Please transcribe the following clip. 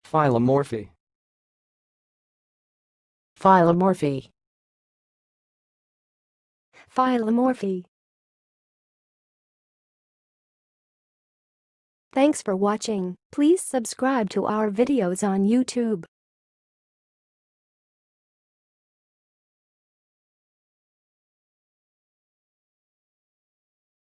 Phylomorphy. Phylomorphy. Phylomorphy. Thanks for watching. Please subscribe to our videos on YouTube.